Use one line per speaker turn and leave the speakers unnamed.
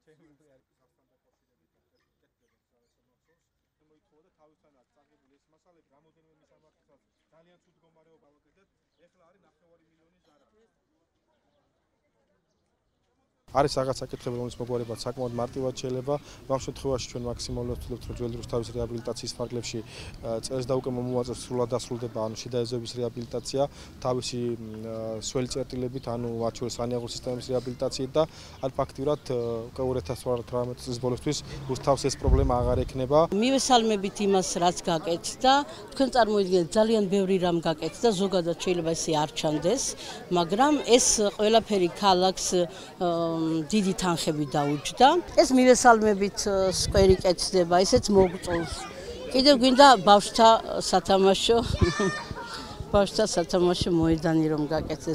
არის რაღაც საკითხები, რომლის მოგვარება საკმაოდ მარტივად შეიძლება. ამ შემთხვევაში ჩვენ მაქსიმალურად ვცდილობთ, რომ ძველი რუსთავის რეაბილიტაციის ფარგლებში წელს და უკვე მომავალ სრულად დასრულდება, ანუ შიდა ეზოების რეაბილიტაცია, თავისი სველი წერტილებით, ანუ მათ შორის სანიაღო სისტემის რეაბილიტაციით და ან ფაქტიურად უკვე 2018 წლის ბოლოსთვის რუსთავს ეს პრობლემა აღარ ექნება.
მივესალმებით იმას, რაც გაკეთდა. თქვენ წარმოიდგინეთ, ძალიან ბევრი რამ გაკეთდა, ზოგადად შეიძლება ესე არ ჩანდეს, მაგრამ ეს ყველაფერი ქალაქს დიდი თანხები დაუჯდა. ეს მივესალმებით სკვერი კეთდება, ესეც მოგწონს. კიდევ გვინდა ბავშვთა სათამაშო მოედანი რომ გაკეთდეს,